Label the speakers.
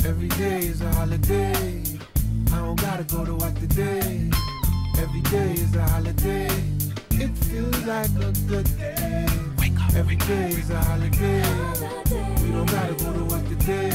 Speaker 1: Every day is a holiday. I don't gotta go to work today. Every day is a holiday. It feels like a good day. Every day is a holiday. We don't gotta go to work today.